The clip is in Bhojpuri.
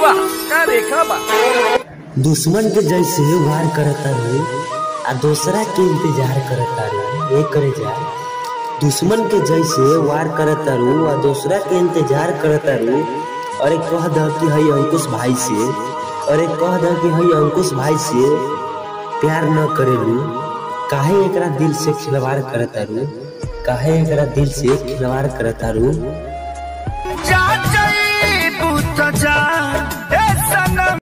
का देखा बा। दुश्मन के जैसे वार करता रे आ दूसरा के इंतजार करता रे ये करे जा। दुश्मन के जैसे वार करता रू आ दूसरा के इंतजार करता रू। अरे कह द कि हई अंकुश भाई से, अरे कह द कि हई अंकुश भाई से प्यार न करेलू। काहे एकरा दिल से खिलवाड़ करता रू, काहे एकरा दिल से खिलवाड़ करता रू। जा